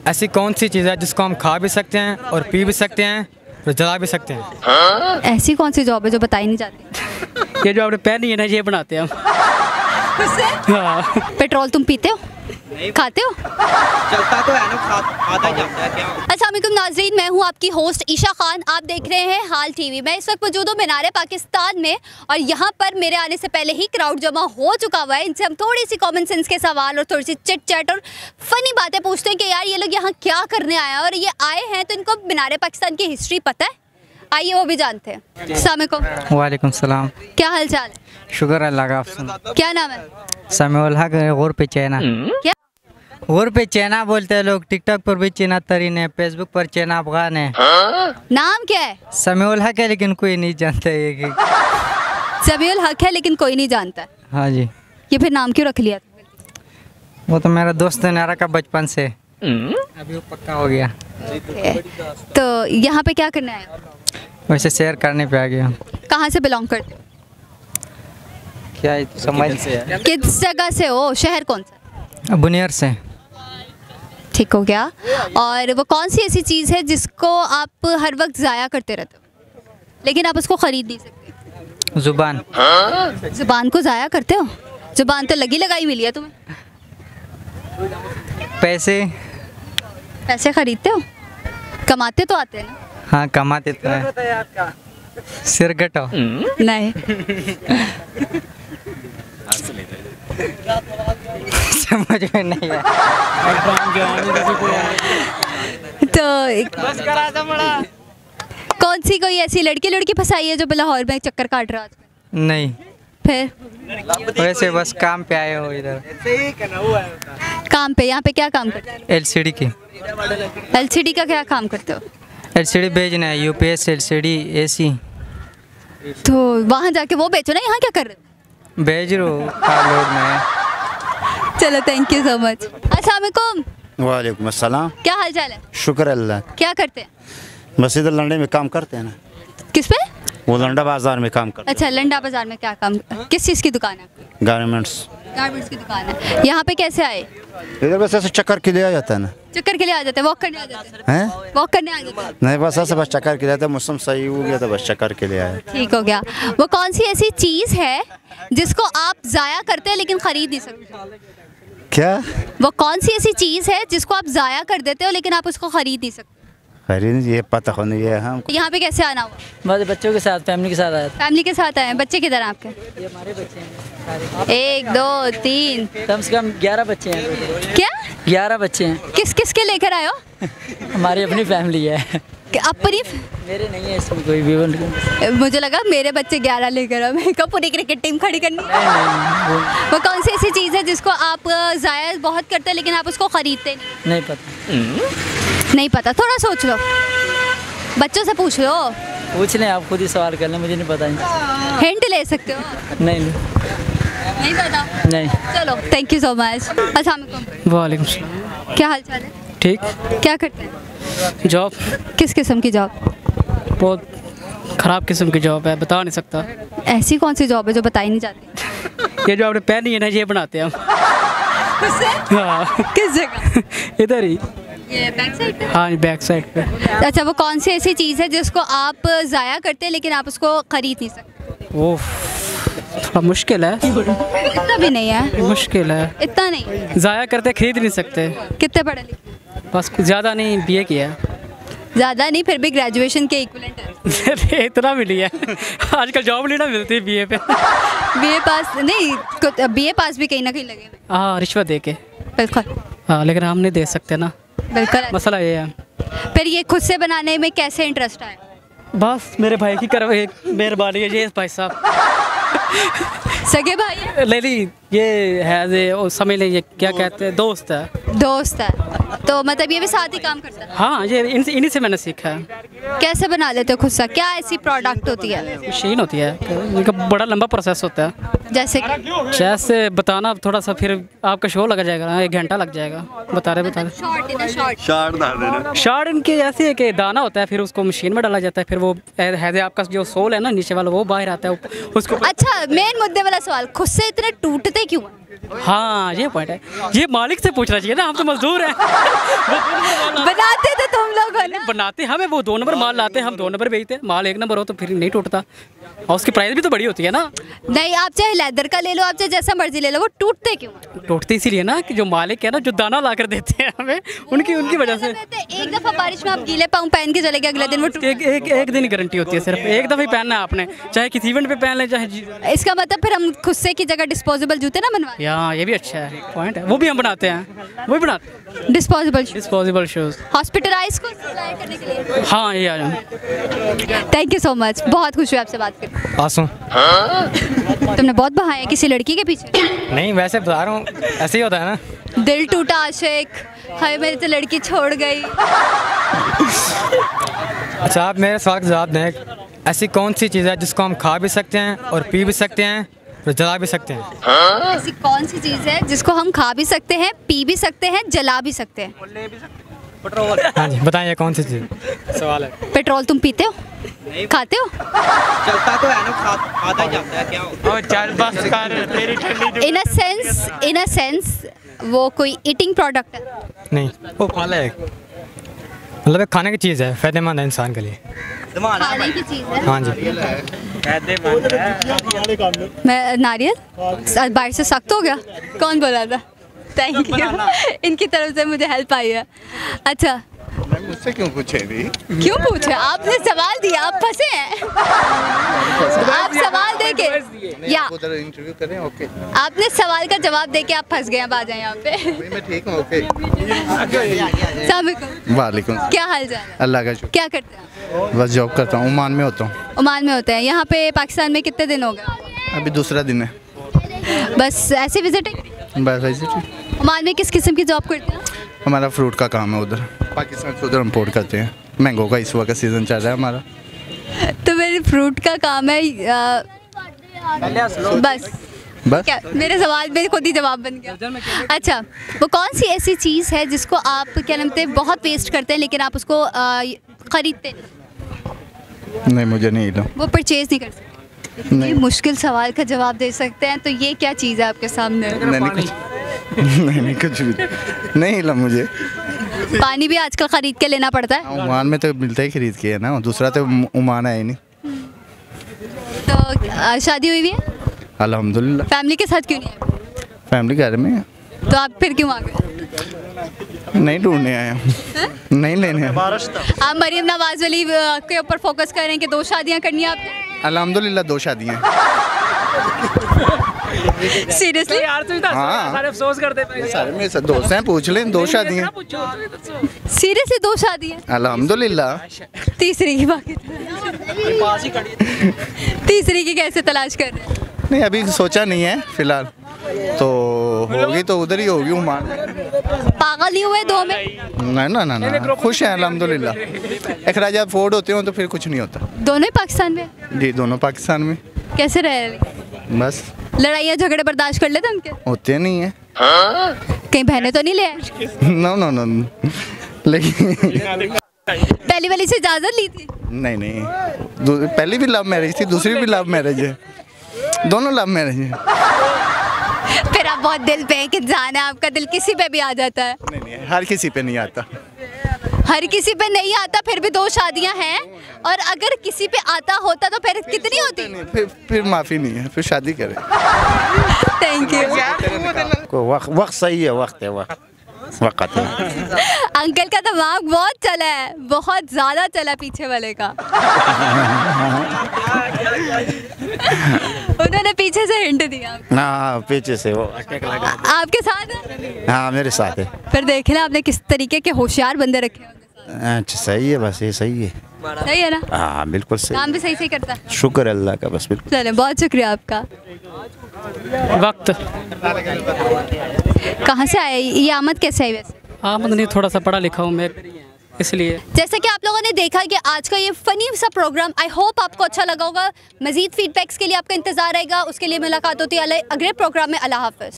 ऐसी कौन सी चीज़ है जिसको हम खा भी सकते हैं और पी भी सकते हैं और जला भी सकते हैं? ऐसी कौन सी जॉब है जो बताई नहीं जाती? ये जो आपने पहनी है ना, ये बनाते हैं हम। हाँ। पेट्रोल तुम पीते हो, खाते हो? चलता तो है ना, खाता ही जाता है क्या? अस्सलाम वालेकुम नाज़रीन, मैं हूं आपकी होस्ट ईशा खान। आप देख रहे हैं हाल टीवी। मैं इस वक्त मौजूद हूं मीनार पाकिस्तान में और यहां पर मेरे आने से पहले ही क्राउड जमा हो चुका हुआ है। इनसे हम थोड़ी सी कॉमन सेंस के सवाल और थोड़ी सी चिट चैट और फनी बातें पूछते हैं कि यार ये लोग यहाँ क्या करने आए हैं, और ये आए हैं तो इनको मीनार पाकिस्तान की हिस्ट्री पता है। आइए वो भी जानते हैं। अस्सलाम वालेकुम। वालेकुम सलाम। क्या हाल चाल है? शुक्र अल्लाह का। आप सुनो। क्या नाम है? समीउल हक गौर पे चैना। क्या? गौर पे चैना बोलते हैं लोग। टिकटॉक पर भी चैना तरीन है, फेसबुक पर चैना अफगान है। नाम क्या है? समीउल हक है लेकिन कोई नहीं जानता है कि समीउल हक है लेकिन कोई नहीं जानता। हाँ जी। ये फिर नाम क्यों रख लिया? वो तो मेरा दोस्त है, नारा का बचपन से, अभी वो पक्का हो गया। तो यहाँ पे क्या करने आए? वैसे शेयर करने पे आ गया। कहाँ से बिलोंग करते हो? क्या है समझ किस जगह से हो? शहर कौन सा? बुनियर से। ठीक हो गया। और वो कौन सी ऐसी चीज़ है जिसको आप हर वक्त ज़ाया करते रहते हो लेकिन आप उसको ख़रीद नहीं सकते? जुबान। ज़ुबान को ज़ाया करते हो? ज़ुबान तो लगी लगाई मिली है तुम्हें। पैसे। पैसे ख़रीदते हो? कमाते तो आते हैं ना? हाँ कमाते तो है। सिर गटो नहीं। समझ में नहीं आया। तो कौन सी कोई ऐसी लड़की फंसाई है जो लाहौर में चक्कर काट रहा है? नहीं। फिर वैसे बस काम पे आए हो इधर। काम पे? यहाँ पे क्या काम करते हो? एलसीडी की। एलसीडी का क्या काम करते हो? एलसीडी भेजना है, यूपीएस, एलसीडी, एसी। तो वहाँ जाके वो बेचो ना, यहाँ क्या कर रहे हो? भेज रो लोड में। चलो थैंक यू सो मच। अस्सलाम वालेकुम। वालेकुम अस्सलाम। क्या हाल चाल है? शुक्र अल्लाह। क्या करते हैं? बस इधर लंडे में काम करते हैं ना। किस पे? वो लंडा बाजार में काम करते अच्छा, लंडा बाजार में क्या काम? किस चीज़ की दुकान है? हैं, गारमेंट्स। गारमेंट्स की दुकान है। यहाँ पे कैसे आए? इधर बस ऐसे चक्कर के लिए आ जाता है ना। चक्कर के लिए आ जाते हैं? वॉक करने आ जाते हैं? हैं? वॉक करने आ जाते हैं? नहीं बस ऐसे बस चक्कर के लिए आते। मौसम सही हो गया तो बस चक्कर के लिए आए। ठीक हो गया। वो कौन सी ऐसी चीज़ है जिसको आप ज़ाया करते हैं लेकिन ख़रीद नहीं सकते? क्या? वो कौन सी ऐसी चीज़ है जिसको आप ज़ाया कर देते हो लेकिन आप उसको ख़रीद नहीं सकते? खरीद ये पता हो नहीं है हम। यहाँ पे कैसे आना हुआ? बस बच्चों के साथ, फैमिली के साथ आया था। फैमिली के साथ आए हैं। बच्चे किधर हैं आपके? ये हमारे बच्चे हैं। 1 2 3 कम से कम 11 बच्चे हैं। क्या? 11 बच्चे हैं। किस किस के लेकर आए हो? हमारी अपनी फैमिली है। अपनी? मेरे नहीं है इसमें कोई भी। मुझे लगा मेरे बच्चे 11 लेकर आए। मैं कब पूरी क्रिकेट टीम खड़ी करनी? वो कौन सी ऐसी चीज़ है जिसको आप ज़ाया बहुत करते हैं लेकिन आप उसको ख़रीदते नहीं पता। नहीं पता? थोड़ा सोच लो, बच्चों से पूछ लो। पूछ लें, आप खुद ही सवाल कर लें, मुझे नहीं पता। हिंट ले सकते हो? नहीं पता? नहीं। चलो थैंक यू सो मच। अस्सलाम वालेकुम। वालेकुम सलाम। क्या हाल चाल है? ठीक। क्या करते हैं? जॉब। किस किस्म की जॉब? बहुत ख़राब किस्म की जॉब है, बता नहीं सकता। ऐसी कौन सी जॉब है जो बताई नहीं जाती? ये जो आपने पहनी है ना, ये बनाते हैं हम। हाँ। किस जगह? इधर ही। ये बैक साइड पे? हाँ बैक साइड पे। अच्छा, वो कौन सी ऐसी चीज़ है जिसको आप ज़ाया करते हैं लेकिन आप उसको ख़रीद नहीं सकते? वो थोड़ा मुश्किल है। इतना भी नहीं है? मुश्किल है। इतना नहीं? ज़ाया करते खरीद नहीं सकते। कितने पढ़े लिखे? बस ज़्यादा नहीं, बीए किया है। ज़्यादा नहीं, फिर भी ग्रेजुएशन के इक्विवेलेंट है। इतना मिली है। आजकल जॉब नहीं ना मिलती बीए पे। बीए पास नहीं, बीए पास भी कहीं ना कहीं लगे। हाँ, रिश्वत दे के। बिल्कुल। हाँ, लेकिन हम नहीं दे सकते ना। बिल्कुल। मसला ये है। फिर ये खुद से बनाने में कैसे इंटरेस्ट आया? बस मेरे भाई की मेहरबानी है। ये भाई साहब सगे भाई है? ले ली, ये है समझ लें, ये क्या कहते हैं, दोस्त है। दोस्त है तो मतलब ये भी साथ ही काम करता है? हाँ, ये इन्हीं से मैंने सीखा है। कैसे बना लेते हो खुद सा? क्या ऐसी प्रोडक्ट होती है? मशीन होती है, इनका बड़ा लंबा प्रोसेस होता है। जैसे बताना थोड़ा सा, फिर आपका शो लग जाएगा, 1 घंटा लग जाएगा। बता रहे शार्ट इनके ऐसे है कि दाना होता है, फिर उसको मशीन में डाला जाता है, फिर वो है आपका जो सोल है ना नीचे वाला, वो बाहर आता है उसको। अच्छा, मेन मुद्दे वाला सवाल, खुद से इतने टूटते क्यों? हाँ, ये पॉइंट है, ये मालिक से पूछना चाहिए ना, हम तो मजदूर हैं। बनाते हमें वो 2 नंबर माल लाते हैं, हम 2 नंबर बेचते हैं। माल 1 नंबर हो तो फिर नहीं टूटता, और उसकी प्राइस भी तो बड़ी होती है ना। नहीं, आप चाहे लेदर का ले लो, आप चाहे जैसा मर्जी ले लो, वो टूटते क्यों? टूटते इसीलिए ना कि जो मालिक है ना, जो दाना ला कर देते हैं हमें, उनकी वजह से। एक दफा बारिश में आप गीले पाँव पहन के चले गए, अगले दिन वो एक दिन की गारंटी होती है, सिर्फ एक दफ़ा ही पहनना है आपने, चाहे किसी इवेंट पे पहन लें चाहे। इसका मतलब फिर हम खुद से की जगह डिस्पोजेबल जूते ना बनवा, ये भी अच्छा है, पॉइंट है, वो भी हम बनाते हैं, वो भी बनाते हैं डिस्पोजेबल शूज़ हॉस्पिटलाइज को सप्लाई करने के लिए। हाँ, ये आ जाए। थैंक यू सो मच, बहुत खुश हुई आपसे बात करके। आंसू तुमने बहुत बहाया किसी लड़की के पीछे? नहीं, वैसे बता रहा हूँ, ऐसे ही होता है ना। दिल टूटा आशिक, हाय मेरी तो लड़की छोड़ गई। अच्छा, आप मेरे सवाल का जवाब दें। ऐसी कौन सी चीज़ है जिसको हम खा भी सकते हैं और पी भी सकते हैं और जला भी सकते हैं? ऐसी कौन सी चीज़ है जिसको हम खा भी सकते हैं, पी भी सकते हैं, जला भी सकते हैं? हाँ जी, बताइए कौन सी चीज़ सवाल है। पेट्रोल तुम पीते हो, खाते हो? चलता तो है ना, खाता ही जाता है, क्या होगा? इन अ सेंस वो कोई ईटिंग प्रोडक्ट है? नहीं, वो फल है, मतलब एक खाने की चीज़ है, फ़ायदेमंद है इंसान के लिए। खाने की चीज़ है? हाँ जी। मैं नारियल बाहर से सख्त हो गया, कौन बोला था? थैंक यू, इनकी तरफ से मुझे हेल्प आई है। अच्छा, मुझसे क्यों पूछे भी? क्यों पूछे? आपने सवाल दिया, आप फंसे हैं। आप सवाल देके या उधर इंटरव्यू करें? ओके, आपने सवाल का जवाब देके आप फंस गए। अब आ जाए यहाँ पे। मैं ठीक हूँ। ओके, अस्सलाम वालेकुम। वालेकुम। क्या हाल चाल है? अल्लाह का शुक्र। क्या करते हैं? बस जॉब करता हूँ, ओमान में होता हूँ। ओमान में होते हैं। यहाँ पे पाकिस्तान में कितने दिन हो गए? अभी दूसरा दिन है। बस ऐसे विजिटिंग? बस ऐसे। ओमान में किस किस्म की जॉब करते हैं? हमारा फ्रूट का काम है उधर, पाकिस्तान से उधर इम्पोर्ट करते हैं। मैंगो का इस वक्त सीज़न चल रहा है हमारा। तो मेरे फ्रूट का काम है बस क्या? मेरे सवाल में खुद ही जवाब बन गया। अच्छा, वो कौन सी ऐसी चीज़ है जिसको आप क्या नाम है बहुत वेस्ट करते हैं लेकिन आप उसको ख़रीदते नहीं, मुझे नहीं हिला। वो परचेज नहीं कर सकते? नहीं। मुश्किल सवाल का जवाब दे सकते हैं, तो ये क्या चीज़ है आपके सामने? नहीं, कुछ भी नहीं हिला मुझे। पानी भी आजकल खरीद के लेना पड़ता है। ओमान में तो मिलता ही खरीद के है ना, दूसरा तो ओमान है ही नहीं। तो शादी हुई है? अल्हम्दुलिल्लाह। फैमिली के साथ क्यों नहीं है? फैमिली घर में है। तो आप फिर क्यों आ गए? नहीं ढूंढने आए हम, नहीं लेने आए। आप मरीम नवाज वाली के ऊपर फोकस कर रहे हैं कि 2 शादियां करनी है आपने? अल्हम्दुलिल्लाह 2 शादियाँ। सीरियसली? हाँ, सारे अफसोस करते हैं। सारे मेरे साथ दोस्त हैं, पूछ लें। 2 शादियाँ। सीरियसली 2 शादियां? अल्हम्दुलिल्लाह। तीसरी की बाकी तीसरी की कैसे तलाश कर रहे हैं? नहीं, अभी सोचा नहीं है फिलहाल, तो होगी तो उधर ही होगी ओमान में। पागल नहीं हुए 2 में? ना, खुश हैं अल्हम्दुलिल्लाह। अखराजात फोर्ड होते हो तो फिर कुछ नहीं होता। दोनों ही पाकिस्तान में? जी, दोनों पाकिस्तान में। कैसे रहे? बस लड़ाइयाँ झगड़े बर्दाश्त कर लेते उनके? होते नहीं है। कहीं बहनें तो नहीं ले आए? नो, लेकिन पहली वाली से इजाज़त ली थी? नहीं, पहली भी लव मैरिज थी, दूसरी भी लव मैरिज है, दोनों लव मैरिज है। फिर आप बहुत दिल पे एक इंसान है, आपका दिल किसी पे भी आ जाता है? नहीं, हर किसी पे नहीं आता। हर किसी पे नहीं आता, फिर भी 2 शादियां हैं, और अगर किसी पे आता होता तो फिर कितनी होती? फिर माफ़ी नहीं है, फिर शादी करें। Thank you. वक्त सही है, वक्त है। अंकल का दिमाग बहुत चला है, बहुत ज़्यादा चला पीछे वाले का। उन्होंने पीछे से हिंट दिया। हाँ, पीछे से वो आपके साथ है? हाँ, मेरे साथ है। फिर देख लें आपने किस तरीके के होशियार बंदे रखे हैं। अच्छा, सही है, बस ये सही है। सही है ना? हाँ, बिल्कुल सही। काम भी सही करता है। शुक्र अल्लाह का, बस बिल्कुल। चले, बहुत शुक्रिया आपका। वक्त कहाँ से आया ये आमद? कैसे आई वैसे? आमद नहीं, थोड़ा सा पढ़ा लिखा हूँ मैं, इसलिए। जैसा कि आप लोगों ने देखा कि आज का ये फनी सा प्रोग्राम, आई होप आपको अच्छा लगा होगा। मजीद फीडबैक्स के लिए आपका इंतजार रहेगा, उसके लिए मुलाकात होती है अगले प्रोग्राम में। अल्लाह हाफ़िज़।